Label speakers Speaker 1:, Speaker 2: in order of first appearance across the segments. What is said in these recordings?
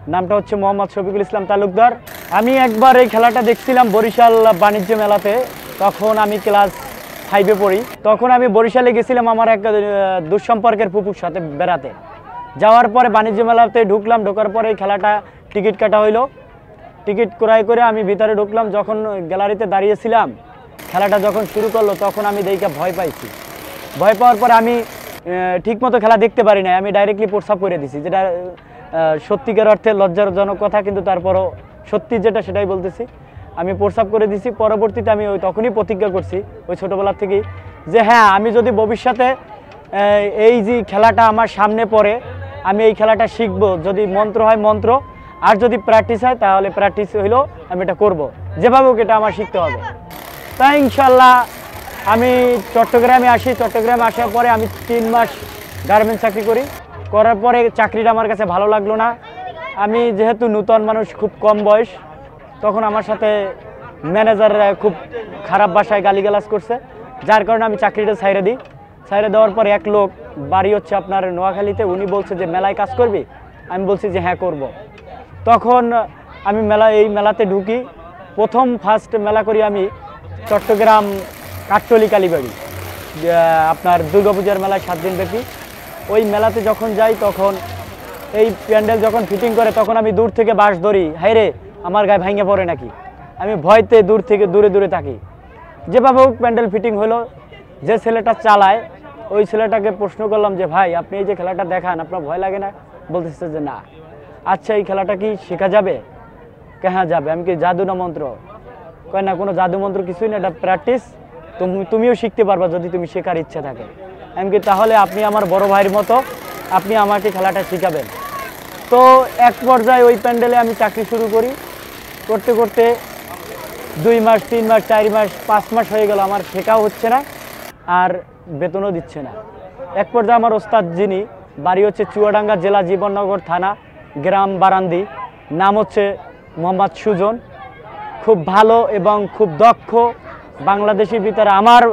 Speaker 1: নামটা হচ্ছে মোহাম্মদ শফিকুল ইসলাম তালুকদার। আমি একবার এই খেলাটা দেখছিলাম বরিশাল বাণিজ্য মেলাতে, তখন আমি ক্লাস 5-এ পড়ি। তখন আমি বরিশালে গেছিলাম আমার এক দুঃসম্পর্কের ফুপুর সাথে বেড়াতে। যাওয়ার পরে বাণিজ্য মেলাতে ঢুকলাম, ঢোকার পরে এই খেলাটা টিকিট কাটা হইলো। টিকিট ক্রয় করে আমি ভিতরে ঢুকলাম, যখন গ্যালারিতে দাঁড়িয়েছিলাম খেলাটা যখন শুরু করলো তখন আমি দেখে ভয় পাইছি। ভয় পাওয়ার পরে আমি ঠিকমতো খেলা দেখতে পারি না, আমি ডাইরেক্টলি প্রস্রাব করে দিছি, যেটা সত্যিকার অর্থে লজ্জাজনক কথা, কিন্তু তারপরও সত্যি যেটা সেটাই বলতেছি। আমি প্রস্রাব করে দিছি। পরবর্তীতে আমি তখনই প্রতিজ্ঞা করছি ওই ছোটোবেলার থেকেই যে হ্যাঁ, আমি যদি ভবিষ্যতে এই যে খেলাটা আমার সামনে পড়ে আমি এই খেলাটা শিখব, যদি মন্ত্র হয় মন্ত্র, আর যদি প্র্যাকটিস হয় তাহলে প্র্যাকটিস হইলেও আমি এটা করব, যেভাবে হোক এটা আমার শিখতে হবে। তাই ইনশাল্লাহ আমি চট্টগ্রামে আসি। চট্টগ্রামে আসার পরে আমি 3 মাস গার্মেন্টস চাকরি করি। করার পরে চাকরিটা আমার কাছে ভালো লাগলো না। আমি যেহেতু নূতন মানুষ, খুব কম বয়স, তখন আমার সাথে ম্যানেজাররা খুব খারাপ ভাষায় গালিগালাজ করছে, যার কারণে আমি চাকরিটা ছাইড়ে দিই। ছাইড়ে দেওয়ার পর এক লোক, বাড়ি হচ্ছে আপনার নোয়াখালীতে, উনি বলছে যে মেলায় কাজ করবি? আমি বলছি যে হ্যাঁ করব। তখন আমি এই মেলাতে ঢুকি। ফার্স্ট মেলা করি আমি চট্টগ্রাম কাঠটলি কালীবাড়ি, আপনার দুর্গাপূজার মেলায় 7 দিন ব্যাপী। ওই মেলাতে যখন যাই তখন এই প্যান্ডেল যখন ফিটিং করে তখন আমি দূর থেকে বাঁশ ধরি, হাই রে আমার গায়ে ভেঙে পড়ে নাকি, আমি ভয়তে দূর থেকে দূরে থাকি। যেভাবে হোক প্যান্ডেল ফিটিং হলো। যে ছেলেটা চালায় ওই ছেলেটাকে প্রশ্ন করলাম যে ভাই, আপনি এই যে খেলাটা দেখান, আপনার ভয় লাগে না? বলতেছে যে না। আচ্ছা, এই খেলাটা কি শেখা যাবে? হ্যাঁ যাবে। আমি কি জাদু না মন্ত্র? কয় না, কোনো জাদু মন্ত্র কিছুই না, এটা প্র্যাকটিস, তুমিও শিখতে পারবা যদি তুমি শেখার ইচ্ছা থাকে। আমি কি তাহলে আপনি আমার বড় ভাইয়ের মতো, আপনি আমাকে খেলাটা শিখাবেন। তো এক পর্যায়ে ওই প্যান্ডেলে আমি চাকরি শুরু করি। করতে করতে 2 মাস, 3 মাস, 4 মাস, 5 মাস হয়ে গেল, আমার শেখাও হচ্ছে না আর বেতনও দিচ্ছে না। এক পর্যায়ে আমার ওস্তাদ, যিনি বাড়ি হচ্ছে চুয়াডাঙ্গা জেলা জীবননগর থানা, গ্রাম বারান্দি, নাম হচ্ছে মোহাম্মদ সুজন, খুব ভালো এবং খুব দক্ষ, বাংলাদেশের ভিতরে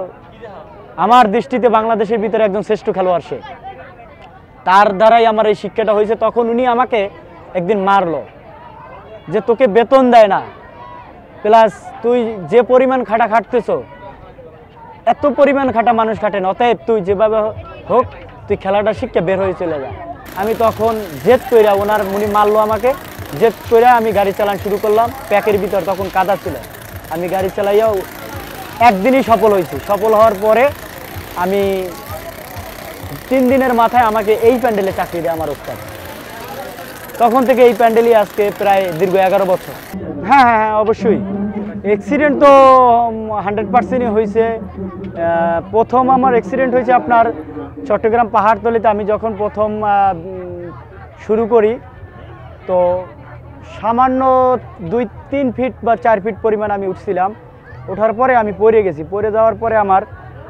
Speaker 1: আমার দৃষ্টিতে বাংলাদেশের ভিতরে একজন শ্রেষ্ঠ খেলোয়াড় সে। তার দ্বারাই আমার এই শিক্ষাটা হয়েছে। তখন উনি আমাকে একদিন মারলো যে তোকে বেতন দেয় না, প্লাস তুই যে পরিমাণ খাটতেছ, এত পরিমাণ খাটা মানুষ খাটে না, অতএব তুই যেভাবে হোক তুই খেলাটা শিখে বের হয়ে চলে যা। আমি তখন জেদ কইরা, উনি মারলো আমাকে, জেদ কইরা আমি গাড়ি চালান শুরু করলাম। প্যাকের ভিতর তখন কাদা ছিল, আমি গাড়ি চালাইয়াও একদিনই সফল হয়েছি। সফল হওয়ার পরে আমি 3 দিনের মাথায় আমাকে এই প্যান্ডেলে চাকরি দেয় আমার ওস্তাদ। তখন থেকে এই প্যান্ডেলই আজকে প্রায় দীর্ঘ 11 বছর। হ্যাঁ হ্যাঁ হ্যাঁ, অবশ্যই অ্যাক্সিডেন্ট তো 100%ই হয়েছে। প্রথম আমার অ্যাক্সিডেন্ট হয়েছে আপনার চট্টগ্রাম পাহাড়তলিতে। আমি যখন প্রথম শুরু করি তো সামান্য 2-3 ফিট বা 4 ফিট পরিমাণ আমি উঠছিলাম। ওঠার পরে আমি পড়ে গেছি। পড়ে যাওয়ার পরে আমার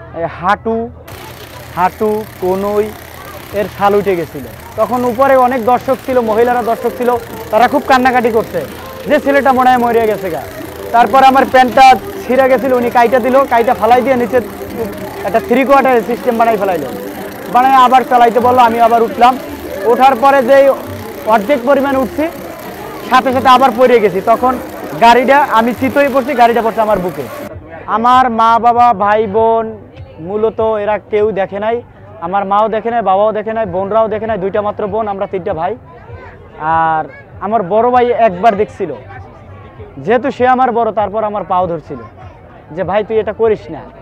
Speaker 1: হাঁটু কোনই এর ছাল উঠে গেছিলো। তখন উপরে অনেক দর্শক ছিল, মহিলারা দর্শক ছিল, তারা খুব কান্নাকাটি করছে যে ছেলেটা মনে হয় মরে গেছে গা। তারপর আমার প্যান্টটা ছিঁড়ে গেছিলো, উনি কাইটা দিল, কাইটা ফালাই দিয়ে নিচে একটা 3 কোয়ার্টার সিস্টেম ফেলাইলো, বানাই আবার চালাইতে বললো। আমি আবার উঠলাম। ওঠার পরে যেই অর্ধেক পরিমাণ উঠছি, সাথে সাথে আবার পড়ে গেছি। তখন গাড়িটা, আমি চিত হয়ে পড়ছি, গাড়িটা পড়ছে আমার বুকে। আমার মা বাবা ভাই বোন মূলত এরা কেউ দেখে নাই, আমার মাও দেখে নাই, বাবাও দেখে নাই, বোনরাও দেখে নাই, 2টা মাত্র বোন, আমরা 3টা ভাই। আর আমার বড় ভাই একবার দেখছিল, যেহেতু সে আমার বড়, তারপর আমার পাও ধরছিল যে ভাই তুই এটা করিস না।